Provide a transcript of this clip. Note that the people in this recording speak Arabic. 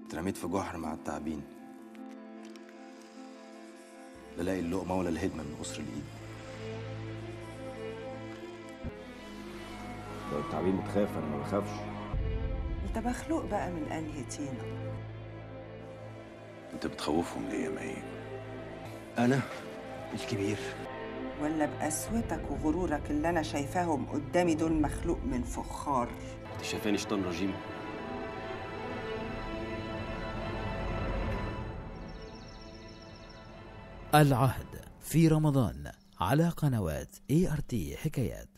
اترميت في جحر مع التعابين، لا الاقي اللقمه ولا الهدمه من قصر الايد. لو التعابين بتخاف انا ما بخافش. انت مخلوق بقى من انهي طينه؟ انت بتخوفهم ليه يا مي؟ انا الكبير ولا بقسوتك وغرورك اللي انا شايفاهم قدامي دول مخلوق من فخار؟ انت شايفاني شيطان رجيم؟ العهد في رمضان على قنوات ART حكايات.